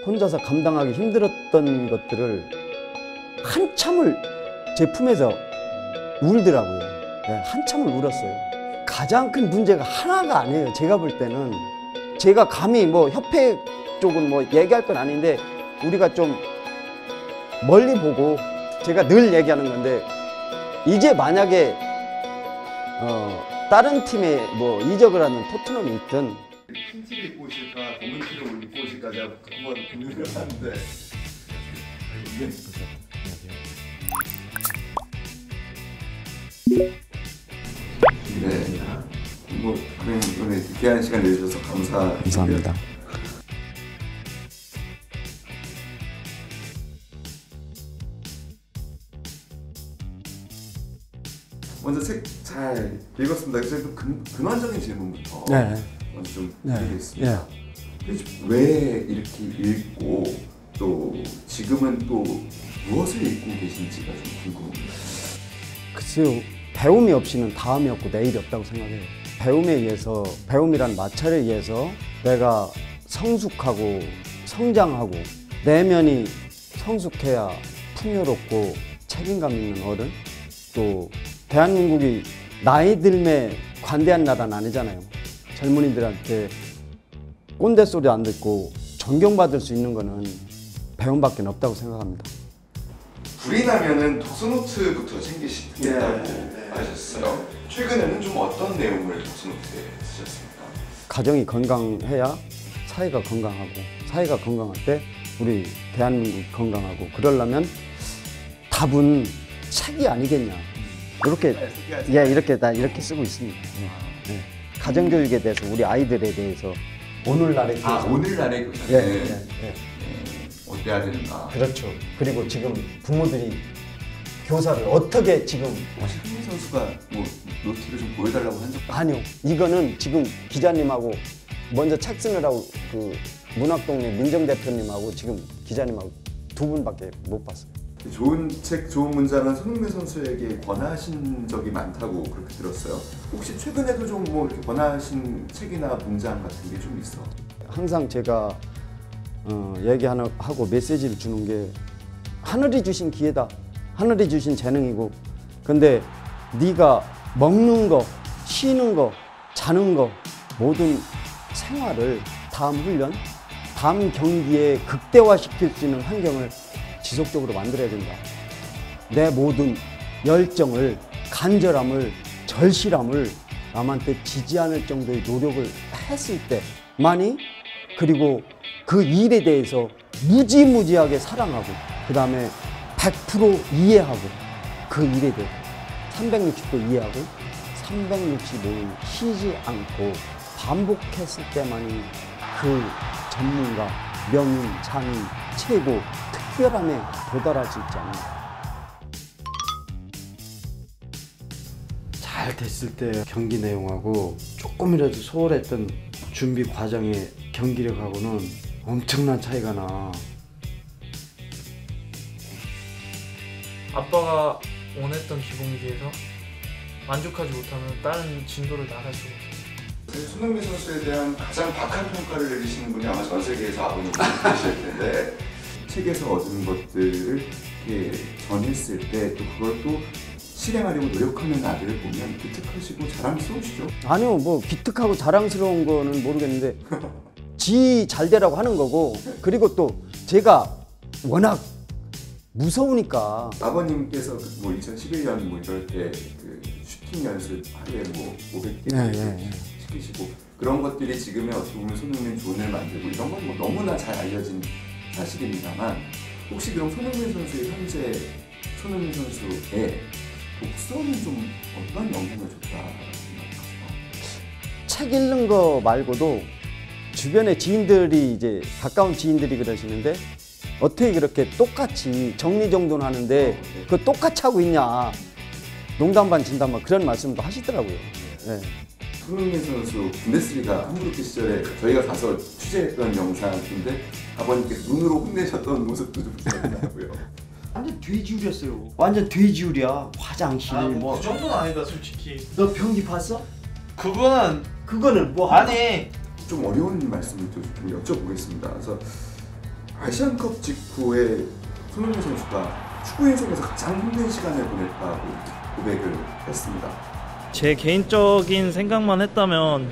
혼자서 감당하기 힘들었던 것들을 한참을 제품에서 울더라고요. 네, 한참을 울었어요. 가장 큰 문제가 하나가 아니에요. 제가 볼 때는 제가 감히 뭐 협회 쪽은 뭐 얘기할 건 아닌데 우리가 좀 멀리 보고 제가 늘 얘기하는 건데 이제 만약에 다른 팀에 뭐 이적을 하는 토트넘이 있든 흰 티를 입고 오실까 검은 티를 입고 오실까 제가 한번 고민을 하는데 네. 뭐 그럼 이번에 귀한 시간 내주셔서 감사합니다. 먼저 책 잘 읽었습니다. 그래서 좀 근원적인 질문부터 네. 먼저 좀 네. 드리겠습니다. 왜 이렇게 읽고 또 지금은 또 무엇을 읽고 계신지가 좀 궁금합니다. 글쎄요. 배움이 없이는 다음이 없고 내일이 없다고 생각해요. 배움에 의해서, 배움이란 마찰에 의해서 내가 성숙하고 성장하고 내면이 성숙해야 풍요롭고 책임감 있는 어른, 또 대한민국이 나이 들매 관대한 나라는 아니잖아요. 젊은이들한테 꼰대 소리 안 듣고 존경받을 수 있는 거는 배움밖에 없다고 생각합니다. 불이 나면은 독서노트부터 챙기시겠다고 하셨어요. 최근에는 좀 어떤 내용을 독서노트에 쓰셨습니까? 가정이 건강해야 사회가 건강하고 사회가 건강할 때 우리 대한민국이 건강하고 그러려면 답은 책이 아니겠냐. 이렇게 이렇게 쓰고 있습니다. 네. 가정교육에 대해서 우리 아이들에 대해서 오늘날의 교사. 오늘날의 교사는 어때야 되는가? 그렇죠. 그리고 지금 부모들이 교사를 어떻게 지금 최근희 선수가 뭐 노트를 좀 보여달라고 한 적? 아니요. 이거는 지금 기자님하고 먼저 책 쓰느라고 그 문학동네 민정 대표님하고 지금 기자님하고 두 분밖에 못 봤어요. 좋은 책, 좋은 문장은 손흥민 선수에게 권하신 적이 많다고 그렇게 들었어요. 혹시 최근에도 좀 뭐 이렇게 권하신 책이나 문장 같은 게 좀 있어? 항상 제가 얘기하고 메시지를 주는 게 하늘이 주신 기회다. 하늘이 주신 재능이고 근데 네가 먹는 거, 쉬는 거, 자는 거 모든 생활을 다음 훈련, 다음 경기에 극대화시킬 수 있는 환경을 지속적으로 만들어야 된다. 내 모든 열정을, 간절함을, 절실함을 남한테 지지 않을 정도의 노력을 했을 때만이 그리고 그 일에 대해서 무지무지하게 사랑하고 그 다음에 100% 이해하고 그 일에 대해 360도 이해하고 365일 쉬지 않고 반복했을 때만이 그 전문가, 명인, 장인, 최고, 특별함에 도달할 수 있지 않나. 잘 됐을 때 경기 내용하고 조금이라도 소홀했던 준비 과정의 경기력하고는 엄청난 차이가 나. 아빠가 원했던 기본기에서 만족하지 못하면 다른 진도를 나갈 수가 없어요. 손흥민 선수에 대한 가장 박한 평가를 내리시는 분이 아마 전 세계에서 아버님 계실 텐데 책에서 얻은 것들을 전했을 때 또 그걸 또 실행하려고 노력하는 아들을 보면 기특하시고 자랑스러우시죠? 아니요, 뭐 기특하고 자랑스러운 거는 모르겠는데 지 잘되라고 하는 거고 그리고 또 제가 워낙 무서우니까 아버님께서 뭐 2011년 뭐 이럴 때 그 슈팅 연습 하루에 뭐 500개 시키시고 그런 것들이 지금의 어떻게 보면 손흥민 존을 만들고 이런 건 뭐 너무나 잘 알려진 사실입니다만 혹시 그럼 손흥민 선수의 현재 손흥민 선수의 독서는 좀 어떤 영향을 줬다 생각하세요? 책 읽는 거 말고도 주변의 지인들이 이제 가까운 지인들이 그러시는데 어떻게 그렇게 똑같이 정리정돈하는데 그 똑같이 하고 있냐 농담 반 진담 반 그런 말씀도 하시더라고요. 네. 손흥민 선수 분데스리가 함부르크 시절에 저희가 가서 취재했던 영상인데 아버님께서 눈으로 혼내셨던 모습도 좀 생각나고요. 완전 돼지우렸어요. 완전 돼지우리야. 화장실 뭐. 그 정도는 아니다 솔직히. 너 변기 봤어? 그거는 그거는 뭐 아니 좀 어려운 말씀을 좀 여쭤보겠습니다. 그래서 아시안컵 직후에 손흥민 선수가 축구 인생에서 가장 힘든 시간을 보냈다고 고백을 했습니다. 제 개인적인 생각만 했다면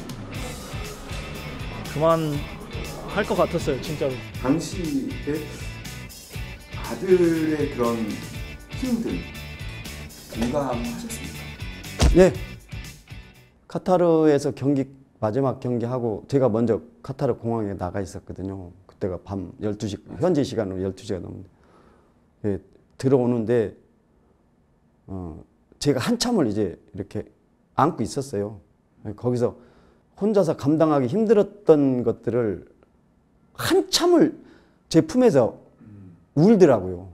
그만할 것 같았어요, 진짜로. 당시에 아들의 그런 힘듦 공감하셨습니까? 네. 카타르에서 마지막 경기하고 제가 먼저 카타르 공항에 나가 있었거든요. 그때가 밤 12시, 현지 시간으로 12시가 넘는데. 예, 들어오는데 제가 한참을 이제 이렇게 안고 있었어요. 거기서 혼자서 감당하기 힘들었던 것들을 한참을 제 품에서 울더라고요.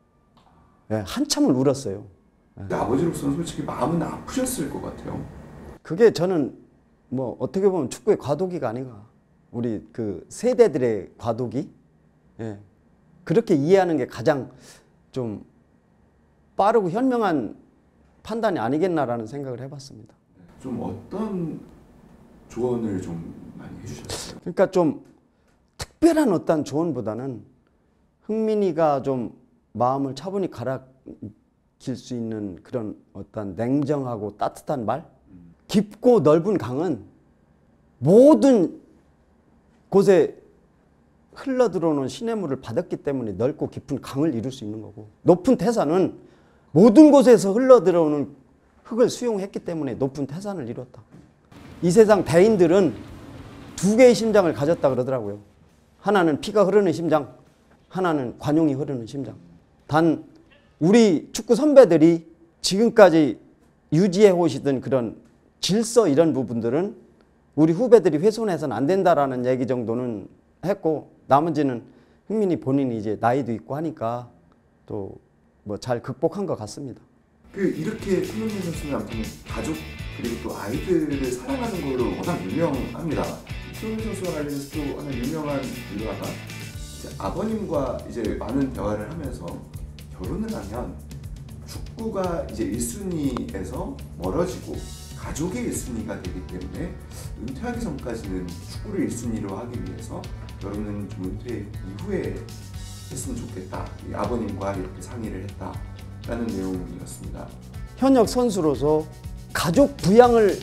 예, 한참을 울었어요. 근데 아버지로서는 솔직히 마음은 아프셨을 것 같아요. 그게 저는 뭐 어떻게 보면 축구의 과도기가 아닌가. 우리 그 세대들의 과도기. 예. 그렇게 이해하는 게 가장 좀 빠르고 현명한 판단이 아니겠나라는 생각을 해봤습니다. 좀 어떤 조언을 좀 많이 해주셨어요? 그러니까 좀 특별한 어떤 조언보다는 흥민이가 좀 마음을 차분히 가라앉힐 수 있는 그런 어떤 냉정하고 따뜻한 말? 깊고 넓은 강은 모든 곳에 흘러들어오는 시냇물을 받았기 때문에 넓고 깊은 강을 이룰 수 있는 거고, 높은 태산은 모든 곳에서 흘러들어오는 흙을 수용했기 때문에 높은 태산을 이뤘다. 이 세상 대인들은 두 개의 심장을 가졌다 그러더라고요. 하나는 피가 흐르는 심장, 하나는 관용이 흐르는 심장. 단 우리 축구 선배들이 지금까지 유지해 오시던 그런 질서 이런 부분들은 우리 후배들이 훼손해서는 안 된다라는 얘기 정도는 했고, 나머지는 흥민이 본인이 이제 나이도 있고 하니까 또 뭐 잘 극복한 것 같습니다. 이렇게 손흥민 선수는 아무튼 가족 그리고 또 아이들을 사랑하는 걸로 워낙 유명합니다. 손흥민 선수와 관련해서 또 하나 유명한 일화가 이제 아버님과 이제 많은 대화를 하면서 결혼을 하면 축구가 이제 1순위에서 멀어지고 가족의 1순위가 되기 때문에 은퇴하기 전까지는 축구를 1순위로 하기 위해서 결혼은 좀 은퇴 이후에 했으면 좋겠다. 아버님과 이렇게 상의를 했다라는 내용이었습니다. 현역 선수로서 가족 부양을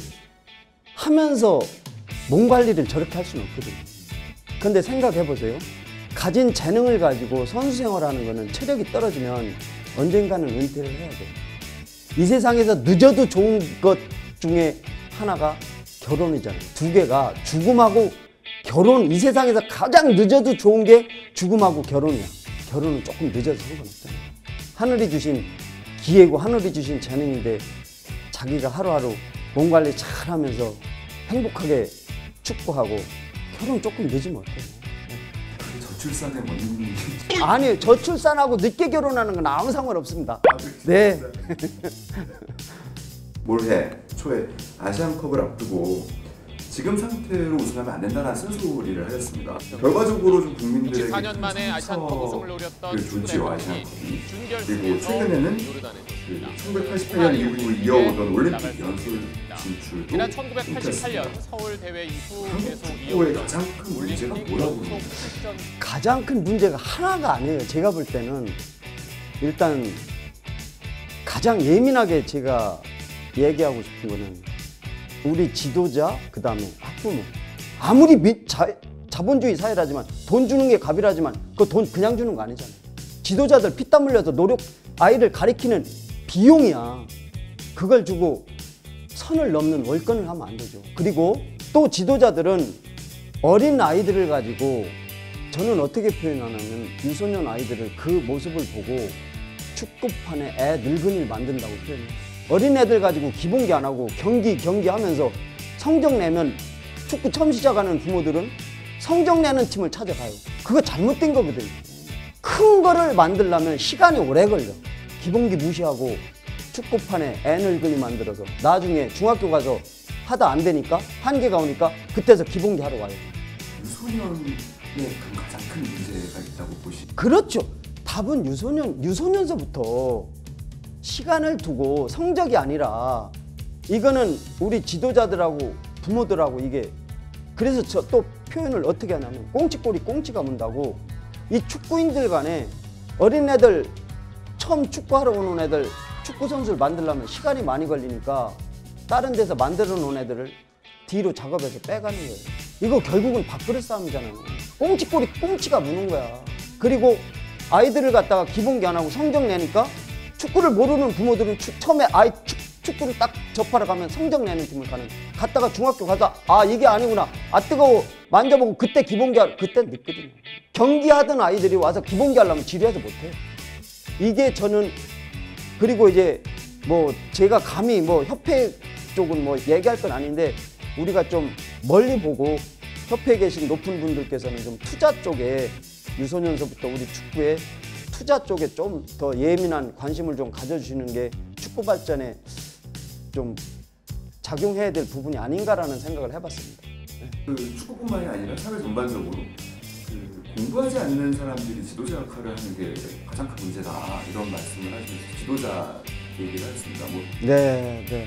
하면서 몸 관리를 저렇게 할 수는 없거든요. 근데 생각해 보세요. 가진 재능을 가지고 선수 생활하는 거는 체력이 떨어지면 언젠가는 은퇴를 해야 돼요. 이 세상에서 늦어도 좋은 것 중에 하나가 결혼이잖아요. 두 개가 죽음하고 결혼, 이 세상에서 가장 늦어도 좋은 게 죽음하고 결혼이야. 결혼은 조금 늦어서 상관없잖아요. 하늘이 주신 기회고 하늘이 주신 재능인데 자기가 하루하루 몸 관리 잘 하면서 행복하게 축구하고 결혼 조금 늦으면 어때요? 저출산의 원인이 아니, 저출산하고 늦게 결혼하는 건 아무 상관없습니다. 네. 올해 초에 아시안컵을 앞두고 지금 상태로 우승하면 안 된다는 쓴소리를 하셨습니다. 결과적으로 좀 국민들에게 14년 만에 아시안컵 우승을 노렸던 줬지요, 아시안컵이. 그리고 준결승에서 최근에는 요르단에 1988년 이후 이어오던 올림픽 연sul 진출도 지난 1988년 서울 대회 이후 한국 계속 축구의 이어오던 가장 큰 문제가 뭐라고 올림픽 보는지. 출전 가장 큰 문제가 하나가 아니에요. 제가 볼 때는 일단 가장 예민하게 제가 얘기하고 싶은 거는 우리 지도자, 그 다음에 학부모. 아무리 자본주의 사회라지만 돈 주는 게 갑이라지만 그 돈 그냥 주는 거 아니잖아요. 지도자들 피땀 흘려서 아이를 가리키는 비용이야. 그걸 주고 선을 넘는 월권을 하면 안 되죠. 그리고 또 지도자들은 어린 아이들을 가지고 저는 어떻게 표현하냐면 유소년 아이들을 그 모습을 보고 축구판에 애 늙은이를 만든다고 표현해요. 어린애들 가지고 기본기 안 하고 경기 하면서 성적 내면 축구 처음 시작하는 부모들은 성적 내는 팀을 찾아가요. 그거 잘못된 거거든요. 큰 거를 만들려면 시간이 오래 걸려. 기본기 무시하고 축구판에 애 늙은이 만들어서 나중에 중학교 가서 하다 안 되니까 한계가 오니까 그때서 기본기 하러 와요. 유소년의 가장 큰 문제가 있다고 보시죠? 그렇죠. 답은 유소년서부터 시간을 두고 성적이 아니라 이거는 우리 지도자들하고 부모들하고 이게 그래서 저 또 표현을 어떻게 하냐면 꽁치꼬리 꽁치가 문다고 이 축구인들 간에 어린애들 처음 축구하러 오는 애들 축구 선수를 만들려면 시간이 많이 걸리니까 다른 데서 만들어 놓은 애들을 뒤로 작업해서 빼가는 거예요. 이거 결국은 밥그릇 싸움이잖아요. 꽁치꼬리 꽁치가 무는 거야. 그리고 아이들을 갖다가 기본기 안 하고 성적 내니까 축구를 모르는 부모들은 처음에 아이 축구를 딱 접하러 가면 성적 내는 팀을 가는 거야. 갔다가 중학교 가서 아 이게 아니구나. 아 뜨거워. 만져보고 그때 기본기 그땐 늦거든요. 경기하던 아이들이 와서 기본기 하려면 지루해서 못해요. 이게 저는 그리고 이제 뭐 제가 감히 뭐 협회 쪽은 뭐 얘기할 건 아닌데 우리가 좀 멀리 보고 협회에 계신 높은 분들께서는 좀 투자 쪽에 유소년서부터 우리 축구에 투자 쪽에 좀 더 예민한 관심을 좀 가져주시는 게 축구 발전에 좀 작용해야 될 부분이 아닌가라는 생각을 해봤습니다. 그 축구뿐만이 아니라 사회 전반적으로 그 공부하지 않는 사람들이 지도자 역할을 하는 게 가장 큰 문제다 이런 말씀을 하시면서 지도자 얘기를 하셨습니다. 뭐 네.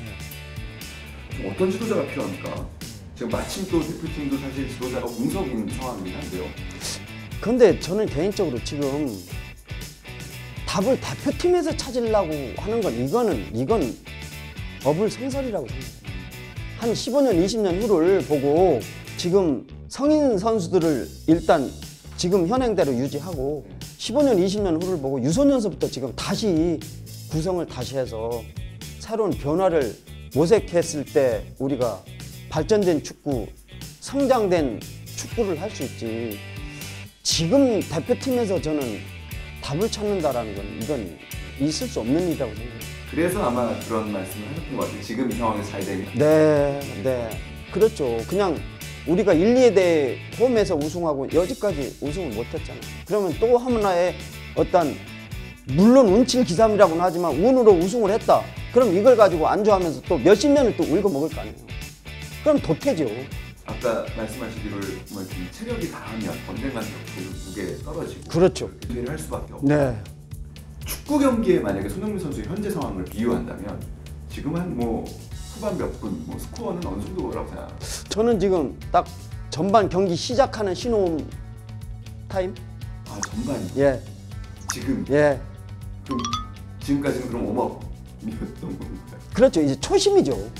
어떤 지도자가 필요합니까? 지금 마침 또 대표팀도 사실 지도자가 공석인 상황이긴 한데요. 근데 저는 개인적으로 지금 답을 대표팀에서 찾으려고 하는 건 이건 어불성설이라고 생각해요. 한 15년, 20년 후를 보고 지금 성인 선수들을 일단 지금 현행대로 유지하고 15년, 20년 후를 보고 유소년서부터 지금 다시 구성을 다시 해서 새로운 변화를 모색했을 때 우리가 발전된 축구, 성장된 축구를 할 수 있지. 지금 대표팀에서 저는 답을 찾는다라는 건 이건 있을 수 없는 일이라고 생각해요. 그래서 아마 그런 말씀을 하셨던 것 같아요. 지금 상황에서 잘 되면. 네. 그렇죠. 그냥 우리가 1, 2에 대해 홈에서 우승하고 여기까지 우승을 못했잖아요. 그러면 또 하나의 어떤 물론 운칠 기삼이라고는 하지만 운으로 우승을 했다. 그럼 이걸 가지고 안주하면서 또 몇십 년을 또 울고 먹을 거 아니에요. 그럼 도태죠. 아까 말씀하시기를 뭐 체력이 다하면 언젠간 무게 떨어지고 그렇죠. 대를 할 수밖에 없고. 네. 축구 경기에 만약에 손흥민 선수의 현재 상황을 비유한다면 지금 한 뭐 후반 몇 분, 뭐 스코어는 어느 정도라고 생각합니다. 저는 지금 딱 전반 경기 시작하는 신호음 타임. 아 전반이. 예. 지금. 예. 그럼 지금까지는 그럼 웜업이었던 건가요? 그렇죠. 이제 초심이죠.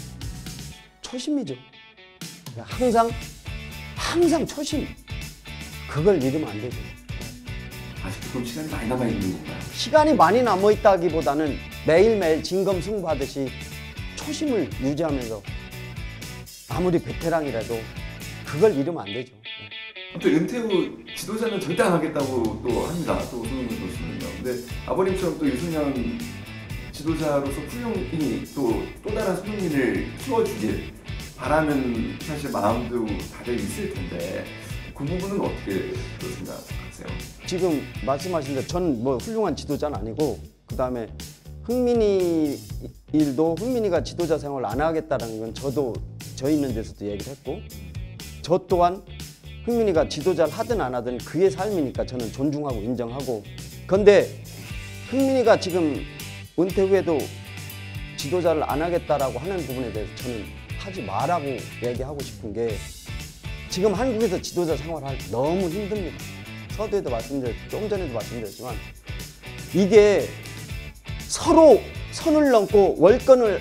항상 초심. 그걸 잃으면 안 되죠. 아직도 그럼 시간이 많이 남아 있는 건가요? 시간이 많이 남아 있다기보다는 매일매일 진검승부하듯이 초심을 유지하면서 아무리 베테랑이라도 그걸 잃으면 안 되죠. 아무튼 은퇴 후 지도자는 절대 안 하겠다고 또 합니다. 또 손흥민 선수는요. 근데 아버님처럼 또 유소년 지도자로서 훌륭히 또 다른 손흥민을 키워주길 바라는 사실 마음도 다들 있을 텐데 그 부분은 어떻게 생각하세요? 지금 말씀하신 대로 전 뭐 훌륭한 지도자는 아니고 그다음에 흥민이 일도 흥민이가 지도자 생활을 안 하겠다는 건 저도 저 있는 데서도 얘기를 했고 저 또한 흥민이가 지도자를 하든 안 하든 그의 삶이니까 저는 존중하고 인정하고 그런데 흥민이가 지금 은퇴 후에도 지도자를 안 하겠다라고 하는 부분에 대해서 저는 하지 마라고 얘기하고 싶은 게 지금 한국에서 지도자 생활할 때 너무 힘듭니다. 서두에도 좀 전에도 말씀드렸지만 이게 서로 선을 넘고 월권을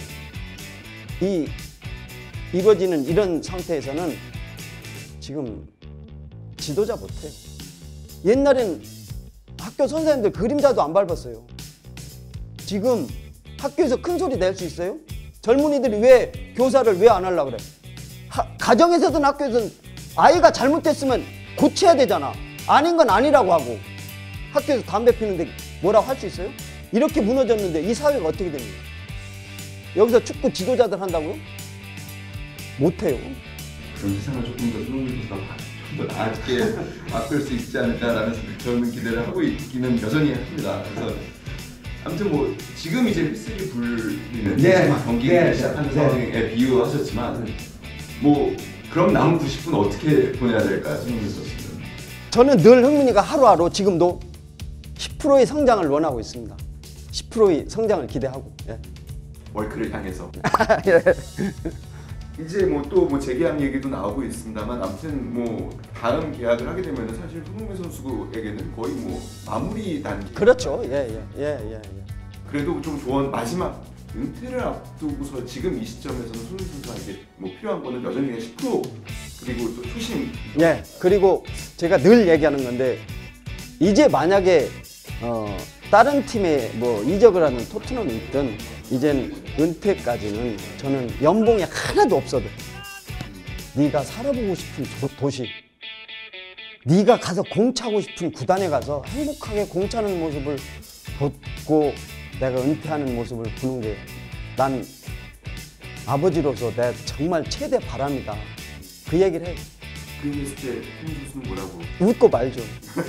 이루어지는 이런 상태에서는 지금 지도자 못해요. 옛날엔 학교 선생님들 그림자도 안 밟았어요. 지금 학교에서 큰 소리 낼 수 있어요? 젊은이들이 왜 교사를 왜 안 하려고 그래? 가정에서든 학교에서든 아이가 잘못됐으면 고쳐야 되잖아. 아닌 건 아니라고 하고 학교에서 담배 피는데 뭐라고 할 수 있어요? 이렇게 무너졌는데 이 사회가 어떻게 됩니까? 여기서 축구 지도자들 한다고요? 못해요. 그런 세상을 조금 더 손흥민 선수가 좀 더 나아지게 바꿀 수 있지 않을까라는 저는 기대를 하고 있기는 여전히 합니다. 그래서 아무튼 뭐 지금 이제 휘슬이 불리는 경기를 시작하는 상황에 비유하셨지만 뭐 그럼 남은 90분 어떻게 보내야 될까요, 손흥민 선수는? 저는 늘 흥민이가 하루하루 지금도 10%의 성장을 원하고 있습니다. 10%의 성장을 기대하고. 예. 월크를 향해서. 이제 뭐 또 뭐 재계약 얘기도 나오고 있습니다만 아무튼 뭐 다음 계약을 하게 되면 사실 손흥민 선수에게는 거의 뭐 마무리 단계. 그렇죠. 예. 그래도 좀 조언 마지막 은퇴를 앞두고서 지금 이 시점에서는 손흥민 선수에게 뭐 필요한 거는 여전히 그냥 10% 그리고 또 초심. 예. 그리고 제가 늘 얘기하는 건데 이제 만약에 다른 팀에 뭐 이적을 하는 토트넘이 있든 이젠 은퇴까지는 저는 연봉이 하나도 없어도 네가 살아보고 싶은 도시, 네가 가서 공차고 싶은 구단에 가서 행복하게 공차는 모습을 보고 내가 은퇴하는 모습을 보는 게 난 아버지로서 내 정말 최대 바람이다. 그 얘기를 해요. 그 얘기했을 때 손흥민 선수는 뭐라고? 웃고 말죠.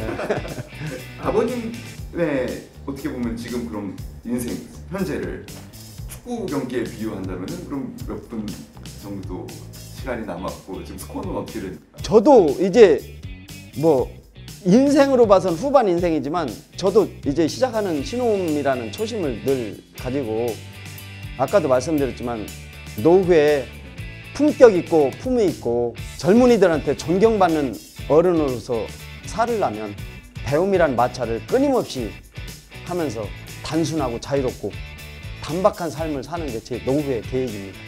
아버님의 어떻게 보면 지금 그럼 인생 현재를 축구 경기에 비유한다면 그럼 몇 분 정도 시간이 남았고 지금 스코어는 어떻게 됩니까? 저도 이제 뭐 인생으로 봐선 후반 인생이지만 저도 이제 시작하는 신혼이라는 초심을 늘 가지고 아까도 말씀드렸지만 노후에 품격 있고 품위 있고 젊은이들한테 존경받는 어른으로서 살으려면 배움이란 마찰을 끊임없이 하면서 단순하고 자유롭고 단박한 삶을 사는 게 제 노후의 계획입니다.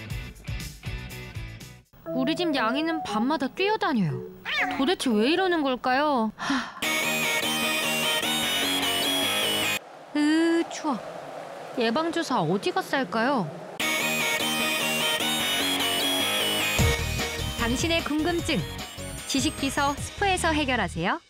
우리 집 양이는 밤마다 뛰어다녀요. 도대체 왜 이러는 걸까요? 추워. 예방주사 어디가 쌀까요? 당신의 궁금증 지식비서 스포에서 해결하세요.